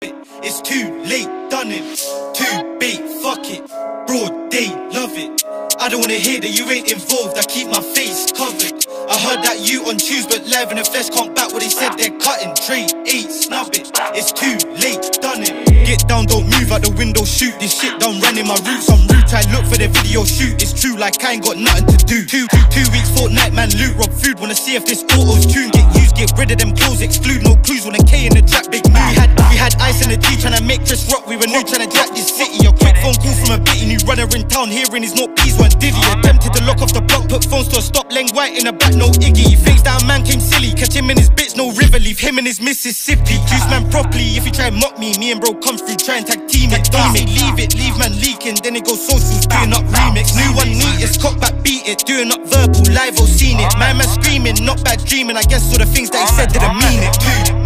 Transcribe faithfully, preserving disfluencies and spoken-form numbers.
it. It's too late, done it. Too bait, fuck it. Broad day, love it. I don't wanna hear that you ain't involved, I keep my face covered. I heard that you on Tues but live in the flesh can't back what they said they're cutting. Trade, eight, snub it. It's too late, done it. Get down, don't move out the window, shoot. This shit done running my roots on route. I look for the video shoot. It's true like I ain't got nothing to do. Two, two, two weeks, fortnight, man, loot, rob food. Wanna see if this auto's tuned. Get used, get rid of them clothes, exclude. No clues, when a K in the trap, big move. We had, we had ice in the tea, tryna make Chris rock. We were new, tryna jack this city. A quick phone call from a bitty new runner in town. Hearing his not peas, one divvy. Attempted to lock off the block, put phones to a stop. Leng White in the back, no Iggy. He thinks that a man came silly. Catch him in his bitch, no river. Leave him in his Mississippi. Juice man properly, if you try and mock me. Me and bro come through, try and tag team it. Team it, leave it, leave man leaking. Then it goes socials, doing up remix. New one neat, it's cock back, beat it. Doing up verbal, live or seen it. My man screaming, not bad dreaming. I guess all the things that he said didn't mean it too.